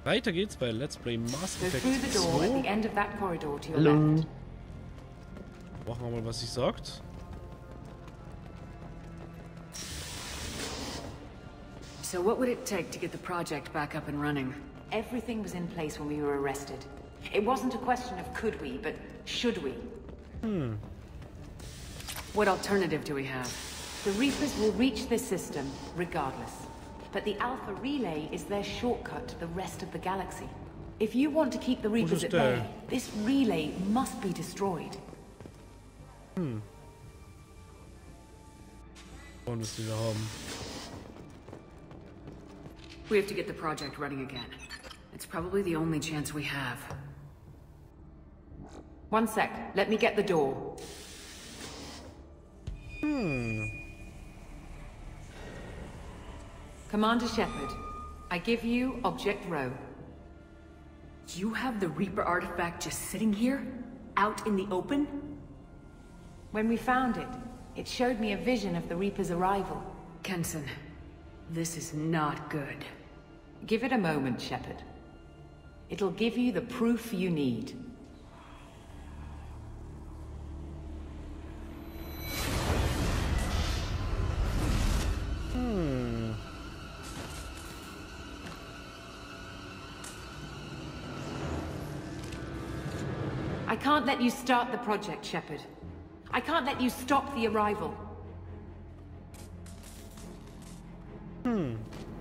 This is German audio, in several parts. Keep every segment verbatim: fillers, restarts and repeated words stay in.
Weiter geht's bei Let's Play Mass Effect zwei. Hallo. Machen wir mal, was sie sagt. So what would it take to get the project back up and running? Everything was in place when we were arrested. It wasn't a question of could we, but should we? Hmm. What alternative do we have? The Reapers will reach this system, regardless. But the Alpha Relay is their shortcut to the rest of the galaxy. If you want to keep the Reapers at bay, this relay must be destroyed. Hm. Wollen wir es wieder haben? We have to get the project running again. It's probably the only chance we have. One sec. Let me get the door. Hmm. Commander Shepard, I give you Object Rho. You have the Reaper artifact just sitting here? Out in the open? When we found it, it showed me a vision of the Reaper's arrival. Kenson, this is not good. Give it a moment, Shepard. It'll give you the proof you need. Hmm. I can't let you start the project, Shepard. I can't let you stop the arrival. Hmm.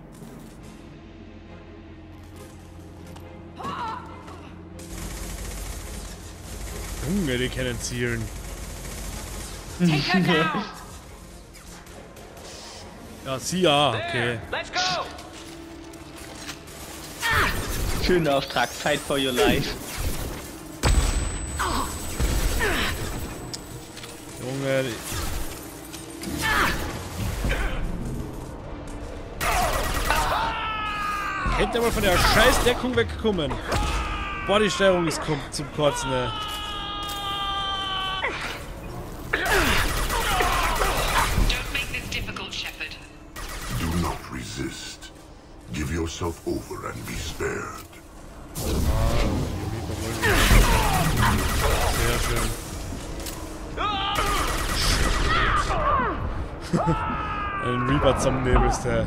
Junge, die können zielen. Take her down! Ja, sie ja, okay. Let's go! Schöner Auftrag, fight for your life. Junge. Hätte mal von der scheiß Deckung wegkommen. Boah, die Steuerung ist zum Kotzen, ne. Resist. Give yourself over and be spared. Sehr schön. Ein Reaper zum Nebel ist der.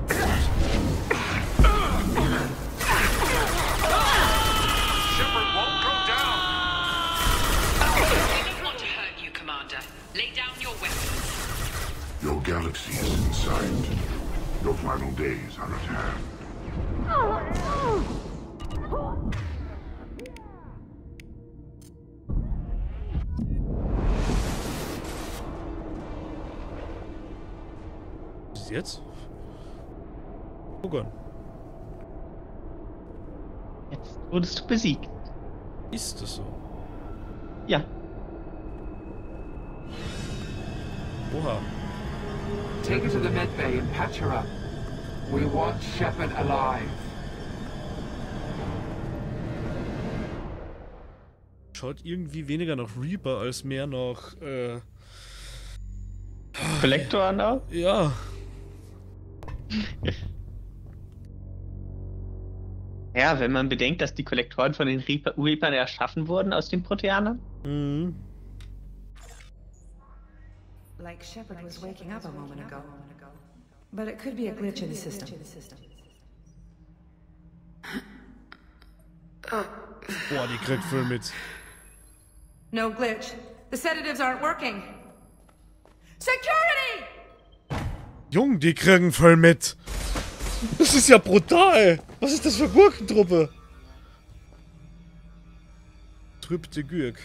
Your galaxy is in sight. Your final days are at hand. Was ist jetzt? Gucken. Jetzt wurdest du besiegt. Ist das so? Ja. Oha. Take her to the med bay and patch her up. We want Shepard alive. Schaut irgendwie weniger nach Reaper als mehr nach äh Kollektoren auch? Ja. Ja, wenn man bedenkt, dass die Kollektoren von den Reaper Reapern erschaffen wurden aus den Proteanern. Mhm. Like Shepard was waking up a moment ago. But it could be a glitch in the system. Boah, die kriegt voll mit. No glitch. The sedatives aren't working. Security! Jung, die kriegen voll mit. Das ist ja brutal. Was ist das für Gurkentruppe? Trübte Gürk.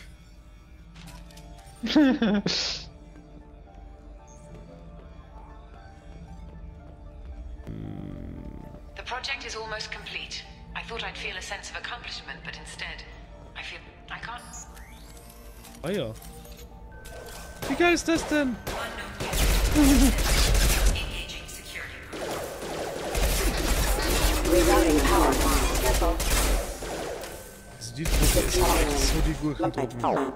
The project is almost complete. I thought I'd feel a sense of accomplishment, but instead, I feel I can't. Ah ja. Wie geil ist das denn? Also die Truppe ist echt so die Gurkentruppen.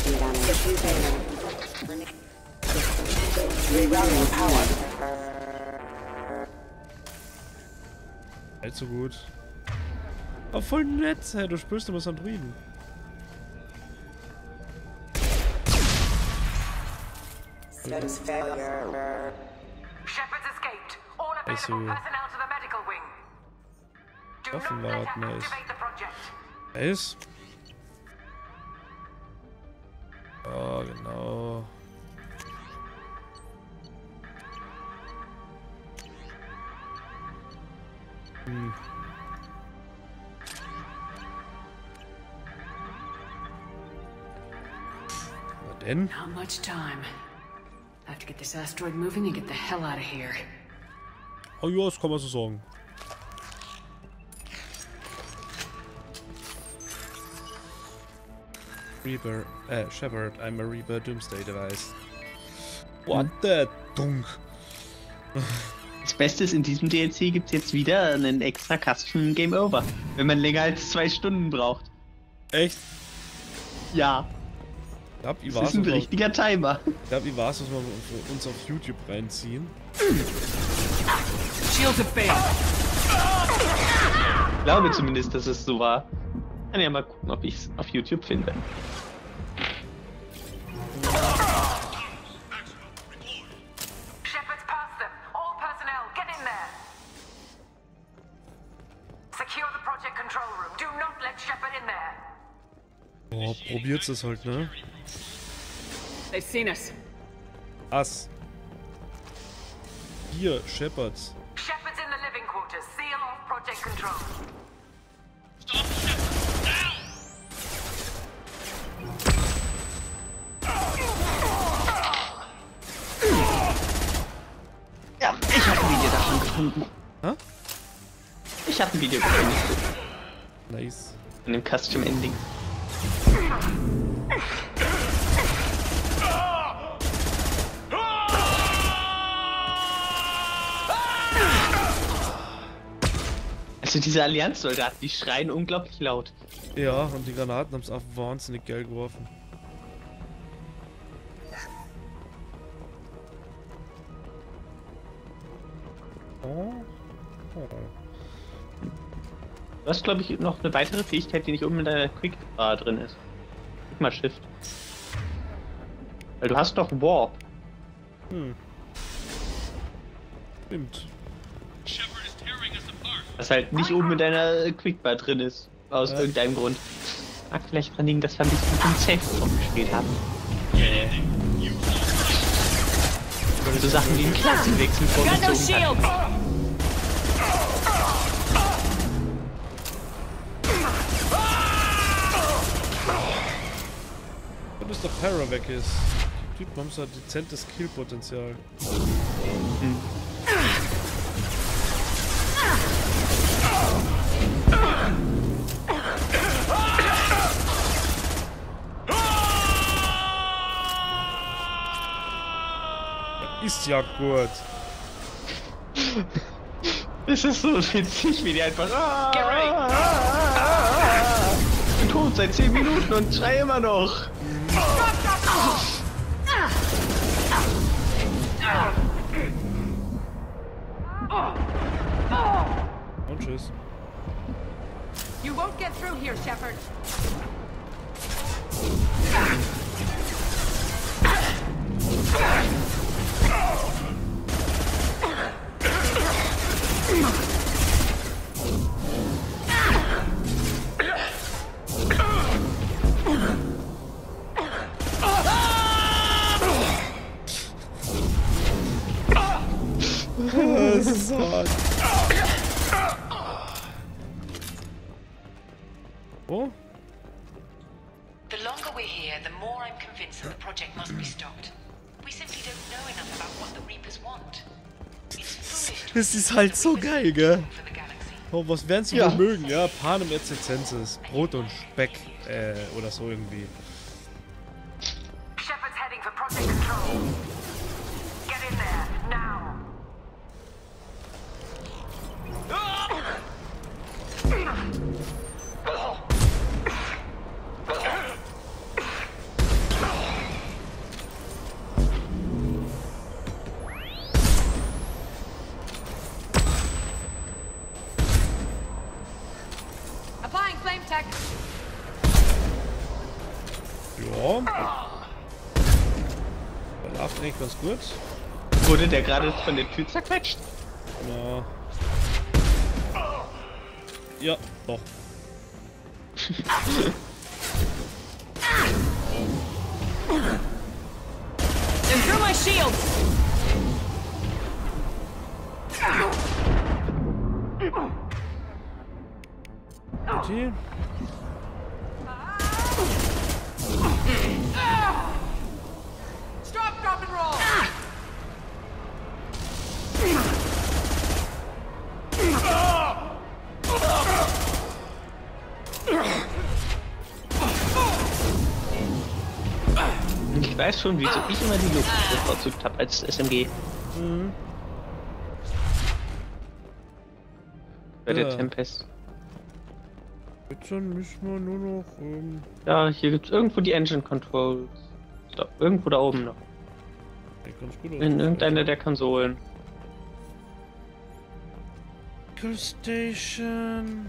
Rerouting power. Allzu gut. Aber voll nett, hey, du spürst immer so Androiden. Status failure. Shepard's escaped. All available Also, personnel to the medical wing. Do not Waffen let her warten, nice. activate the project. Nice. Oh, genau. Hm. Na denn? Not much time. I have to get this asteroid moving and get the hell out of here. Oh ja, das kann man so sagen. Reaper, äh, Shepard, I'm a Reaper Doomsday Device. What the Dunk? Das Beste ist, in diesem D L C gibt es jetzt wieder einen extra Custom Game Over, wenn man länger als zwei Stunden braucht. Echt? Ja, Ich glaub, ich das weiß, ist ein was wir, richtiger Timer. ich glaub, ich weiß, was wir für uns auf YouTube reinziehen. Shields have failed. Ich glaube zumindest, dass es so war. Kann ja mal gucken, ob ich es auf YouTube finde. Shepard's past them. All personnel, get in there. Secure the project control room. Do not let Shepard in there. Boah, probiert's es halt, ne? They've seen us. Ass. Hier, Shepards. Shepard's in the living quarters. Seal off project control. Ja, ich habe ein Video davon gefunden. Hä? Ich habe ein Video gefunden. Nice. In dem Custom Ending. Also diese Allianzsoldaten, die schreien unglaublich laut. Ja, und die Granaten haben es auch wahnsinnig geil geworfen. Oh. Oh. Du hast, glaube ich, noch eine weitere Fähigkeit, die nicht oben in der Quick-Bar drin ist. Guck mal, Shift. Weil du hast doch Warp. Hm. Stimmt. Was halt nicht oben in deiner Quickbar drin ist. Aus Ja. irgendeinem Grund. Mag vielleicht dran liegen, dass wir ein bisschen im Safe-Raum gespielt haben. Oder so Sachen wie ein Klassenwechsel vorgezogen hat. Wenn das der Para weg ist. Die Typen haben so ein dezentes Killpotenzial. Hm. Ist ja gut. Es ist so witzig, wie die einfach. Ah, ah, ah, ich bin tot seit zehn Minuten und schrei immer noch. Und tschüss. You won't get through here, Shepard. Das ist so hart. Oh? The longer we're here, the more I'm convinced that the project must be stopped. We simply don't know enough about what the Reapers want. It's foolish to Das ist halt so geil, gell? for the galaxy. Oh, was werden sie Ja. wohl mögen? Ja, Panem et Circenses. Brot und Speck, äh, oder so irgendwie. Shepard's heading for project control. Get in there, now. Ja. Der läuft eigentlich ganz gut. Wurde der gerade von der Tür zerquetscht? Ja. Ja, doch. Then through my shields! Okay. Stop, drop, and roll! Ich weiß schon, wieso ich immer die Luft bevorzugt habe als S M G. Mhm. Bei der Ja. Tempest. Jetzt dann müssen wir nur noch. Ähm, Ja, hier gibt's irgendwo die Engine Controls. Da, irgendwo da oben noch. sieht ganz gut aus. In irgendeiner der Konsolen. Vehicle Station.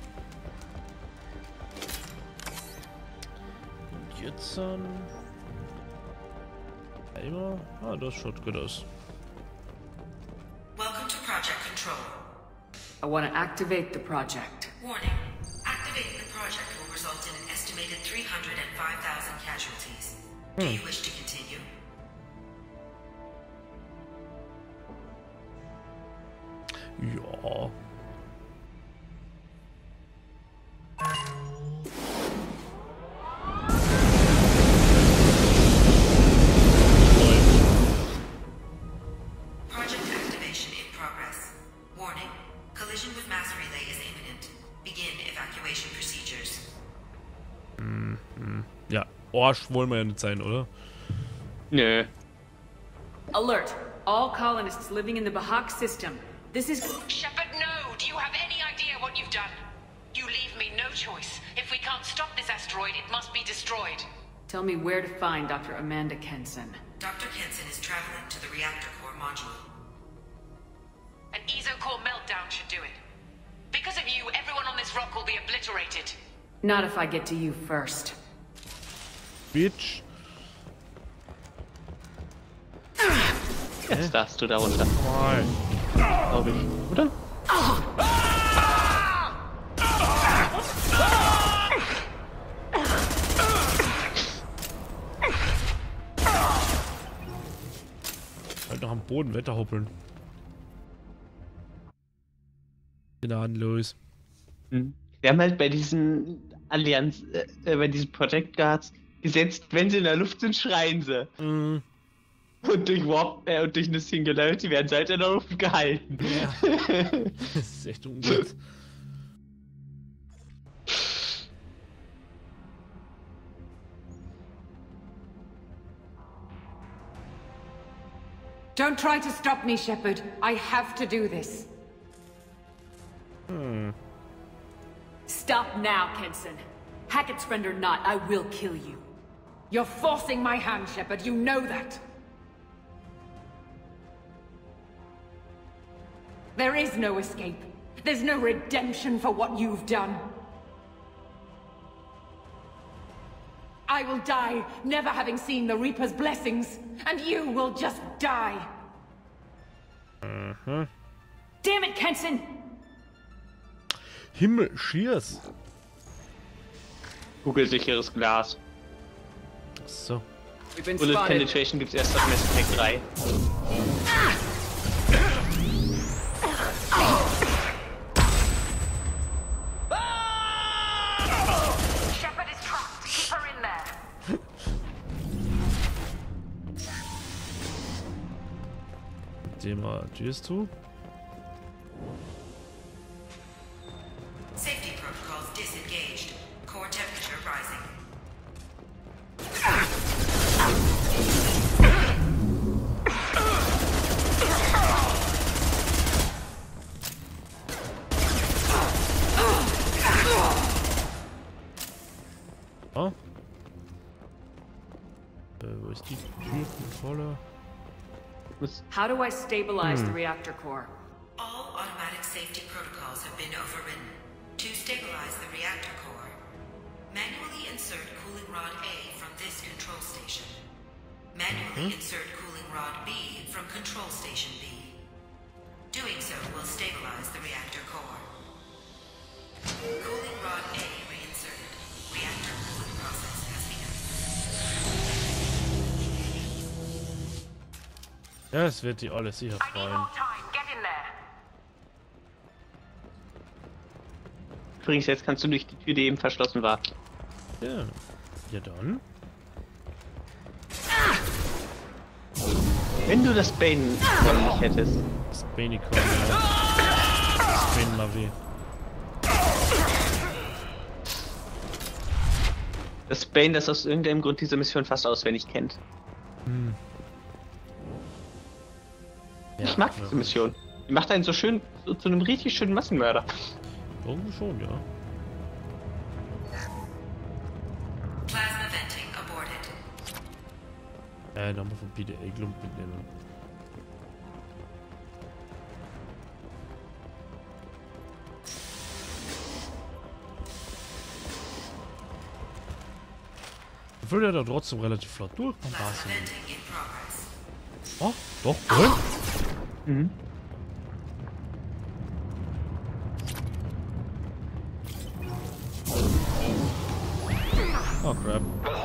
Und jetzt dann. Immer. Ah, das schaut gut aus. Welcome to Project Control. I want to activate the project. Warning. Activating the project will result in an estimated three hundred five thousand casualties. Do you wish to continue? Ja. Project activation in progress. Warning. Collision with mass relay is imminent. Begin evacuation procedures. Ja, Arsch wollen wir ja nicht sein, oder? Nö. Alert! All colonists living in the Bahak system. This is... Shepard, no! Do you have any idea what you've done? You leave me no choice. If we can't stop this asteroid, it must be destroyed. Tell me where to find Doctor Amanda Kenson. Doctor Kenson is traveling to the reactor core module. An EZO-core meltdown should do it. Because of you, everyone on this rock will be obliterated. Not if I get to you first. Bitch. Jetzt darfst du da runter. Mal. Glaube ich. Oder? Halt noch am Boden wetterhoppeln. Gnadenlos. Hm. Wir haben halt bei diesen Allianz, äh, bei diesen Project Guards gesetzt, wenn sie in der Luft sind, schreien sie. Mhm. Und durch Warp, äh, und durch eine Singularity werden sie halt in der Luft gehalten. Ja. Das ist echt ungut. Don't try to stop me, Shepard. I have to do this. Hmm. Stop now, Kenson. Hackett's friend or not, I will kill you. You're forcing my hand, Shepard. You know that. There is no escape. There's no redemption for what you've done. I will die, never having seen the Reaper's blessings, and you will just die. Mhm. Damn it, Kenson! Himmel, Schiers. Kugelsicheres Glas. So. We've been Bullet spotted. Penetration gibt's erst ab Mass Effect drei. Shepard is trapped. Keep her in there. Dem mal Tschüss zu. Safety protocols disengaged. Core temperature rising. Ah. Äh, wo ist die Türkontrolle? How do I stabilize the reactor core? All automatic safety protocols have been overridden. To stabilize the reactor core, Manually insert cooling rod A from this control station. Manually insert cooling rod B from control station B. Doing so will stabilize the reactor core. Cooling rod A reinserted. Reactor cooling process has begun. Ja, es wird die alle sicher I need freuen. more time. Get in there. Übrigens, jetzt kannst du durch die Tür, die eben verschlossen war. Ja. Ja dann. Wenn du das Bane nicht hättest. Das Banicon, ja. Das Bane mal weh. Das Bane, das aus irgendeinem Grund diese Mission fast auswendig kennt. Hm. Ja, Ich mag diese Mission. Die macht einen so schön, so, zu einem richtig schönen Massenmörder. Irgendwie schon, ja. Plasma venting aborted. Äh, da muss man P D A-Glump mitnehmen. Obwohl der da trotzdem relativ flott durchkommt. Plasma venting in progress. Oh, doch, wohl. Mhm. Oh, crap.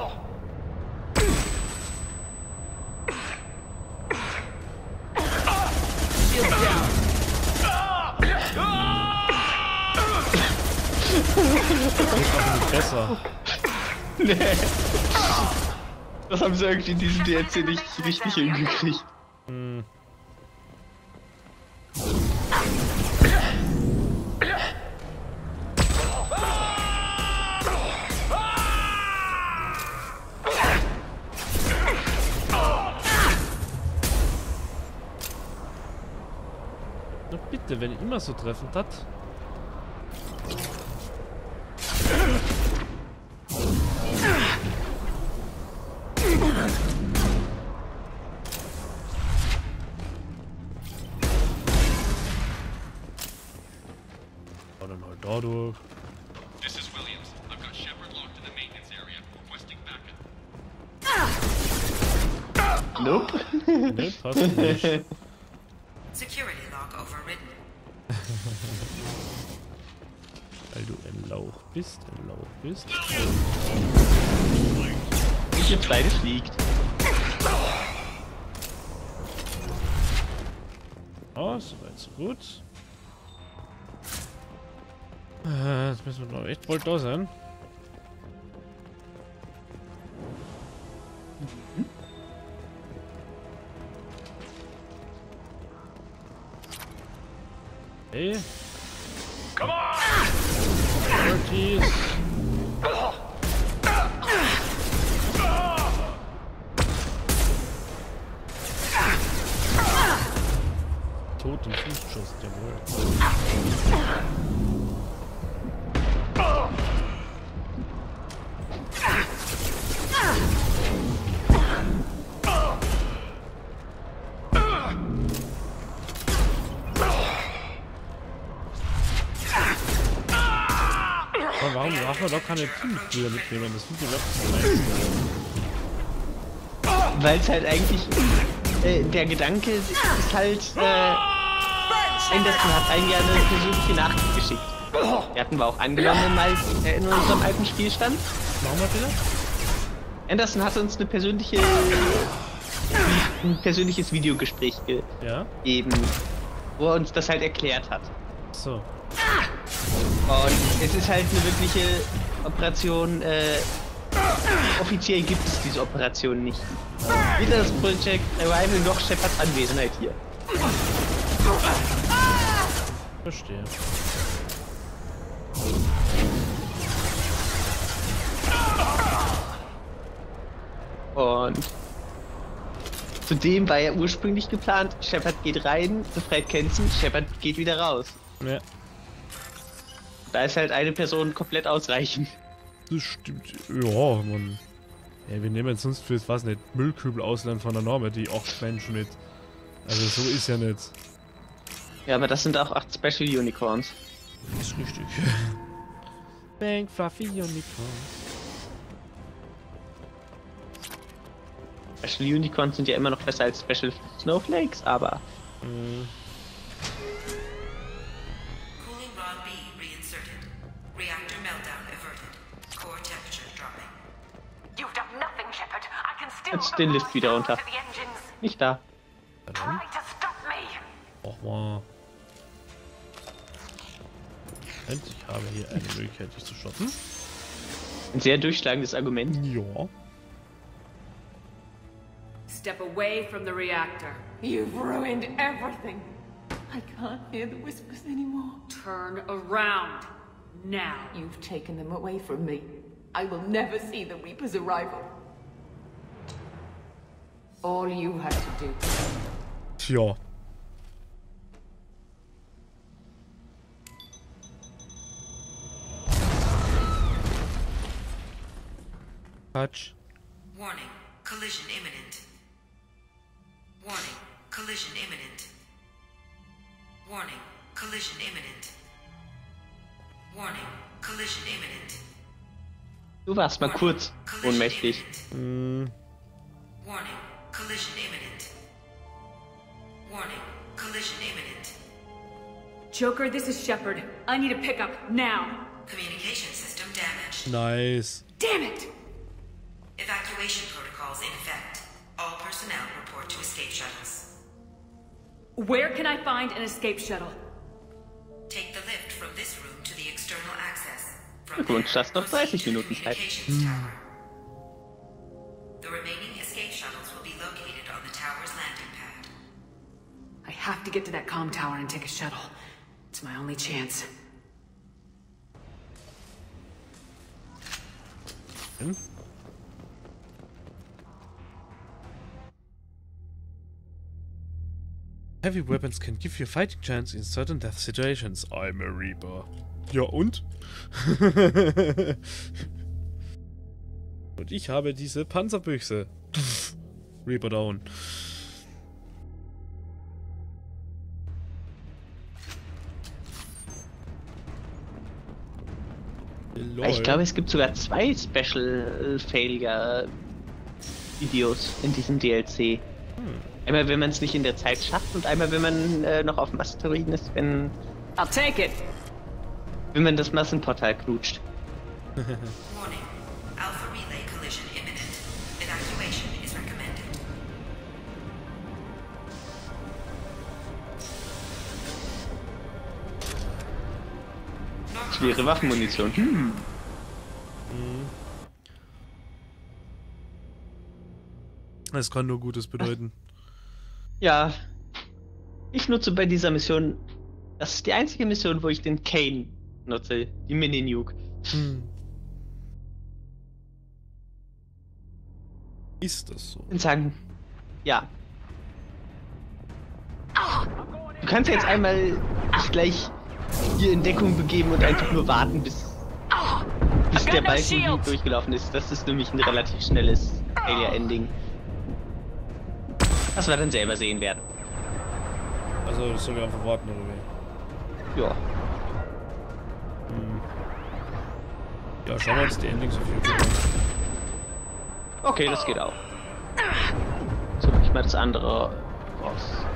Besser. Nee. Das haben sie irgendwie in diesem D L C nicht richtig hingekriegt. Hm. Na bitte, wenn ich immer so treffend hat. Dann halt dadurch. This is Williams. I've got Shepard locked in the maintenance area, requesting backup. Nope. Ne, passt nicht. Security log overridden. Weil du ein Lauch bist, ein Lauch bist. Ich jetzt beides fliegt. Oh, soweit so gut. Äh, Jetzt müssen wir noch echt bald da sein. Hey. Come on! Ortiz. Tot im Fußschuss, jawohl. Aber warum darf man doch keine Teammitglieder mitnehmen? Das tut mir wirklich leid. Weil es halt eigentlich äh, der Gedanke ist halt, äh, Anderson hat einem ja eine persönliche Nachricht geschickt. Die hatten wir auch angenommen, mal äh, in unserem alten Spielstand. Machen wir wieder? Anderson hat uns eine persönliche, ein persönliches Videogespräch Ja. gegeben, wo er uns das halt erklärt hat. So. Und es ist halt eine wirkliche Operation, äh, offiziell gibt es diese Operation nicht. Weder das Project Arrival noch Shepards Anwesenheit hier. Verstehe. Und zudem war ja ursprünglich geplant, Shepard geht rein, befreit Kenson, Shepard geht wieder raus. Ja. Da ist halt eine Person komplett ausreichend. Das stimmt. Ja, man. Ja, wir nehmen sonst fürs was nicht Müllkübel ausleihen von der Normandy acht Menschen mit. Also so ist ja nicht. Ja, aber das sind auch acht Special Unicorns. Das ist richtig. Bang, Fluffy Unicorns. Special Unicorns sind ja immer noch besser als Special Snowflakes, aber... Mhm. Cooling rod B reinserted. Reactor meltdown averted. Core temperature dropping. You've done nothing, Shepard. I can still Jetzt den Lift wieder runter. to the engines. Nicht da. Try to stop me. Och mal. Und ich habe hier eine Möglichkeit, dich zu stoppen. Ein sehr durchschlagendes Argument. Ja. Step away from the reactor. You've ruined everything. I can't hear the whispers anymore. Turn around. Now. You've taken them away from me. I will never see the Reaper's arrival. All you had to do. Tja. Quatsch. Warning. Collision imminent. Warning. Collision imminent. Warning. Collision imminent. Warning. Collision imminent. Du warst mal kurz ohnmächtig. Hm. Warning. Collision imminent. Warning. Collision imminent. Joker, this is Shepard. I need a pickup now. Communication system damaged. Nice. Damn it! Evacuation protocols in effect. All personnel report to escape shuttles. Where can I find an escape shuttle? Take the lift from this room to the external access. From Glückwunsch, there, das noch proceed dreißig to the Minuten Zeit. communications tower. The remaining escape shuttles will be located on the tower's landing pad. I have to get to that comm tower and take a shuttle. It's my only chance. Hm? Heavy weapons can give you a fighting chance in certain death situations. I'm a Reaper. Ja und? Und ich habe diese Panzerbüchse. Reaper down. Ich glaube, es gibt sogar zwei Special Failure Videos in diesem D L C. Hm. Einmal, wenn man es nicht in der Zeit schafft und einmal, wenn man äh, noch auf dem Asteroiden ist, wenn, I'll take it. wenn man das Massenportal knutscht. Warning. Alpha relay collision imminent. Evacuation is recommended. Schwere Waffenmunition. Hm. Das kann nur Gutes bedeuten. Ja. Ich nutze bei dieser Mission. Das ist die einzige Mission, wo ich den Kane nutze. Die Mini-Nuke. Hm. Ist das so? Und sagen. Ja. Du kannst jetzt einmal dich gleich hier in Deckung begeben und einfach nur warten, bis, bis der Balken durchgelaufen ist. Das ist nämlich ein relativ schnelles Failure-Ending. Was wir dann selber sehen werden. Also, das soll wir einfach warten, oder wie? Ja. Hm. Ja, schauen wir uns die Endings auf YouTube an. Okay, das geht auch. So, ich mal das andere raus.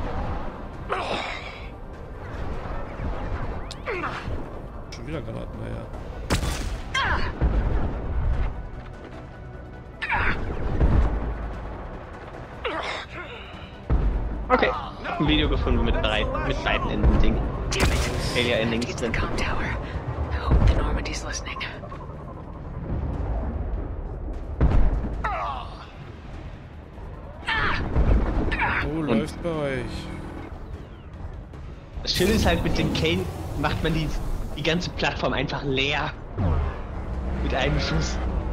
Schon wieder Granaten, naja. Okay, ein Video gefunden mit drei, mit beiden Enden-Ding. Damn it. Failure-Endings Get to the drin. comm tower. I hope the Normandy's listening. Wo läuft bei euch? Das Schöne ist halt, mit dem Kane macht man die, die ganze Plattform einfach leer. Mit einem Schuss.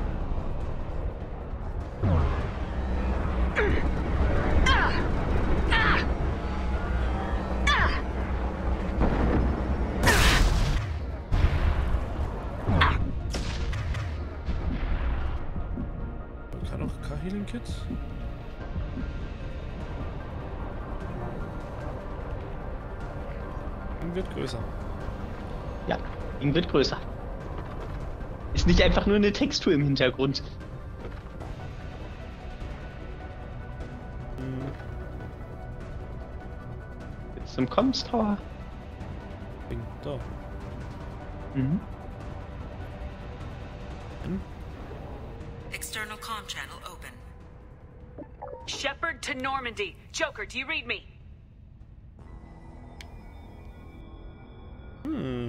Man kann auch K-Healing-Kits? Ding wird größer. Ja, Ding wird größer. Ist nicht einfach nur eine Textur im Hintergrund. Jetzt zum Comms Tower. Ding, da. Mhm. Hm? External comm channel open. Shepard to Normandy. Joker, do you read me? Hm.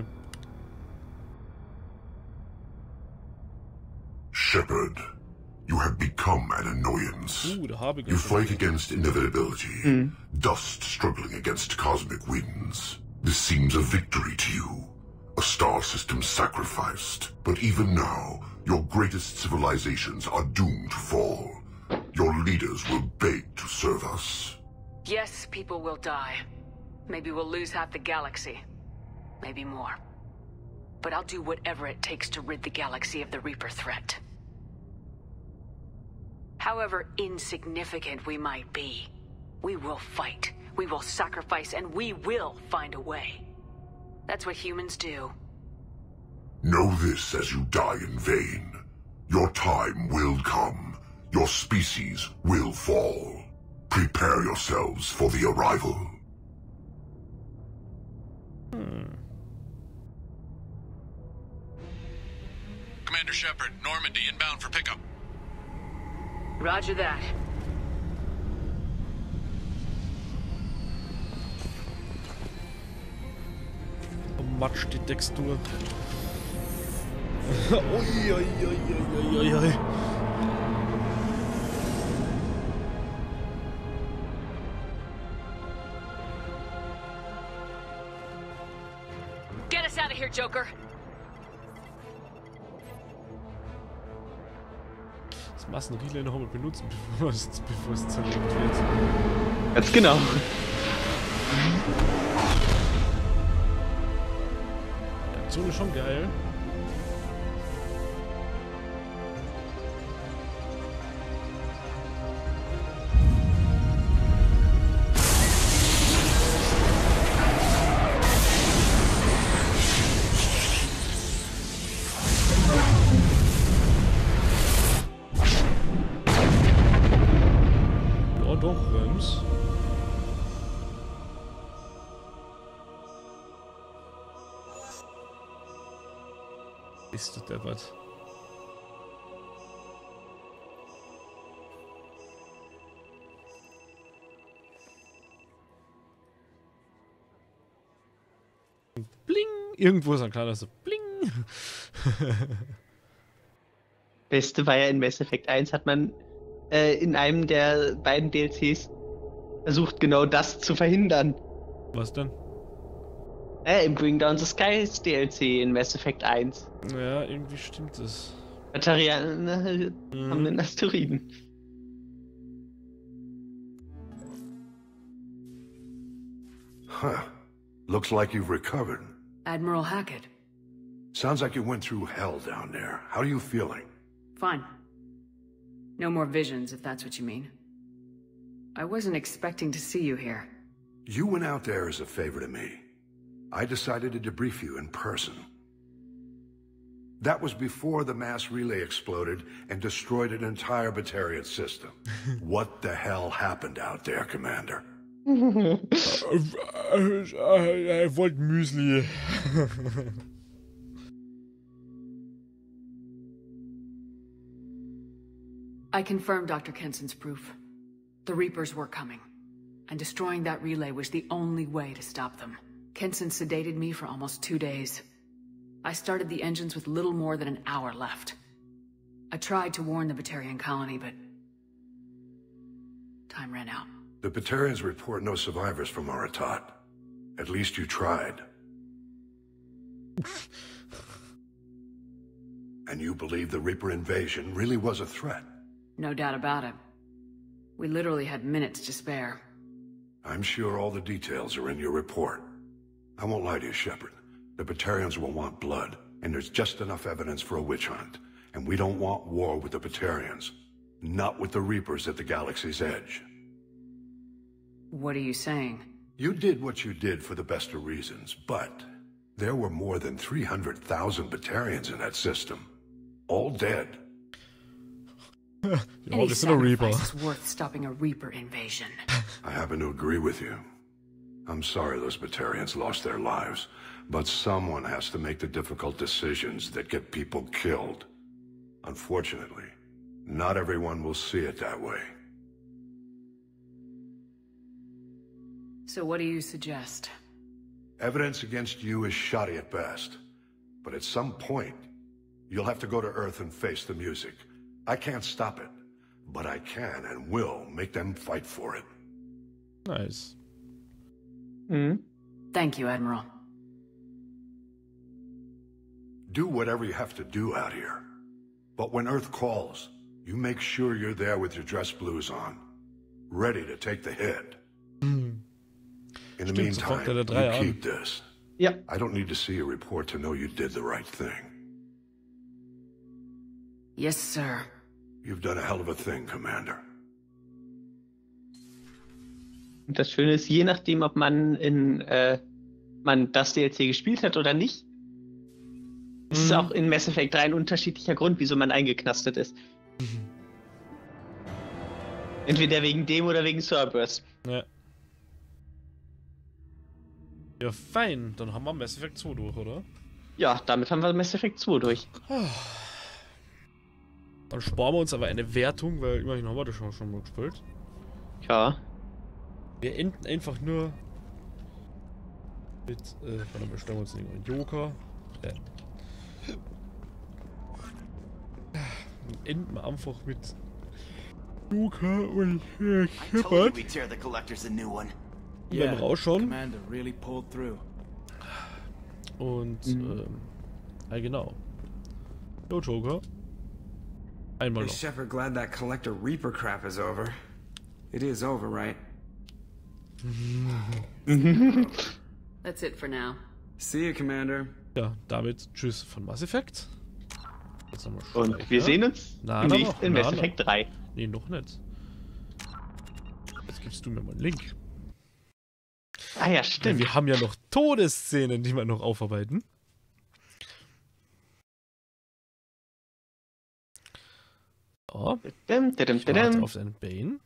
Shepard, you have become an annoyance. Uh, da habe ich You schon. fight against inevitability, dust struggling against cosmic winds. This seems a victory to you, a star system sacrificed. But even now, your greatest civilizations are doomed to fall. Your leaders will beg to serve us. Yes, people will die. Maybe we'll lose half the galaxy. Maybe more. But I'll do whatever it takes to rid the galaxy of the Reaper threat. However insignificant we might be, we will fight, we will sacrifice, and we will find a way. That's what humans do. Know this as you die in vain. Your time will come. Your species will fall. Prepare yourselves for the arrival. Hmm. Commander Shepard, Normandy inbound for pickup. Roger that. Matsch die Textur. Ui, ui, ui, ui, ui, ui. Get us out of here, Joker. Das Massenrelay noch einmal benutzen, bevor es, bevor es zerlegt wird. Ganz genau. Die Aktion ist schon geil. Ist du deppert. Bling! Irgendwo ist ein kleiner so Bling! Beste war ja in Mass Effect eins, hat man äh, in einem der beiden D L Cs versucht, genau das zu verhindern. Was denn? Äh, im Bring Down the Skies D L C in Mass Effect eins. Ja, irgendwie stimmt es. Batarianer äh, Mhm. haben den Asteroiden. Huh. Looks like you've recovered. Admiral Hackett. Sounds like you went through hell down there. How are you feeling? Fine. No more visions, if that's what you mean. I wasn't expecting to see you here. You went out there as a favor to me. I decided to debrief you in person. That was before the mass relay exploded and destroyed an entire Batarian system. What the hell happened out there, Commander? Er wollte Müsli. I confirmed Doctor Kenson's proof. The Reapers were coming, and destroying that relay was the only way to stop them. Kenson sedated me for almost two days. I started the engines with little more than an hour left. I tried to warn the Batarian colony, but time ran out. The Batarians report no survivors from Aratat. At least you tried. And you believe the Reaper invasion really was a threat? No doubt about it. We literally had minutes to spare. I'm sure all the details are in your report. I won't lie to you, Shepard. The Batarians will want blood, and there's just enough evidence for a witch hunt. And we don't want war with the Batarians. Not with the Reapers at the galaxy's edge. What are you saying? You did what you did for the best of reasons, but there were more than three hundred thousand Batarians in that system. All dead. Ja, Any wir sind ein Reaper. sacrifice is worth stopping a Reaper invasion. I happen to agree with you. I'm sorry those Batarians lost their lives, but someone has to make the difficult decisions that get people killed. Unfortunately, not everyone will see it that way. So what do you suggest? Evidence against you is shoddy at best, but at some point, you'll have to go to Earth and face the music. I can't stop it, but I can and will make them fight for it. Nice. Mhm. Thank you, Admiral. Do whatever you have to do out here. But when Earth calls, you make sure you're there with your dress blues on, ready to take the hit. In the Stimmt, so meantime, kommt er der you drei an. keep this. Ja. I don't need to see a report to know you did the right thing. Yes, sir. You've done a hell of a thing, Commander. Und das Schöne ist, je nachdem, ob man in äh, man das D L C gespielt hat oder nicht, ist es auch in Mass Effect drei ein unterschiedlicher Grund, wieso man eingeknastet ist. Entweder wegen dem oder wegen Cerberus. Ja. Ja, fein. Dann haben wir Mass Effect zwei durch, oder? Ja, damit haben wir Mass Effect zwei durch. Dann sparen wir uns aber eine Wertung, weil immerhin haben wir das schon, schon mal gespielt. Ja. Wir enden einfach nur mit, äh, warte, wir stellen uns einen Joker. Äh. Wir enden einfach mit Joker und äh, Shepard. We tear the collectors a new one. Die werden rausschauen. Commander really pulled through. Und, ähm, ja genau. Jo, Joker. Einmal Is noch. Shepard glad that Collector Reaper crap is over? It is over, right? That's it for now. See you, Commander. Ja, damit tschüss von Mass Effect. Jetzt nochmal Und streichen. wir sehen uns Na, im na nächsten noch, in na, Mass na. Effect drei. Nee, noch nicht. Jetzt gibst du mir mal einen Link. Ah ja, Denn stimmt. wir haben ja noch Todesszenen, die wir noch aufarbeiten. So. Dim, dim, Ich dim, warte dim. auf den Bane.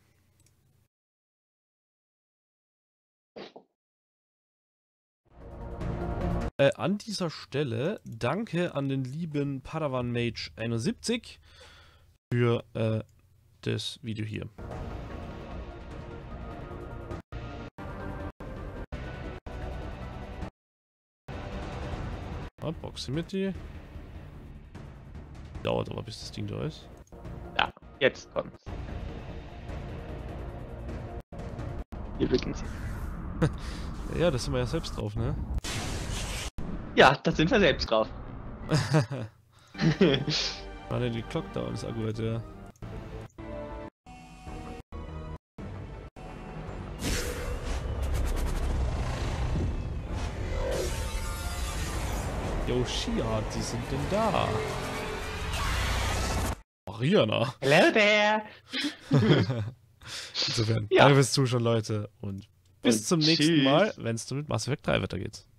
Äh, an dieser Stelle danke an den lieben Padawan Mage einundsiebzig für äh, das Video hier. Ah, Proximity. Dauert aber, bis das Ding da ist. Ja, jetzt kommt's. Hier beginnt's. Ja, das sind wir ja selbst drauf, ne? Ja, da sind wir selbst drauf. War denn die Clock da ist gut, ja. Yoshia, die sind denn da? Mariana. Hello there. Insofern, Ja. danke fürs Zuschauen, Leute. Und bis Und zum nächsten tschüss. Mal, wenn es dann mit Mass Effect drei weitergeht.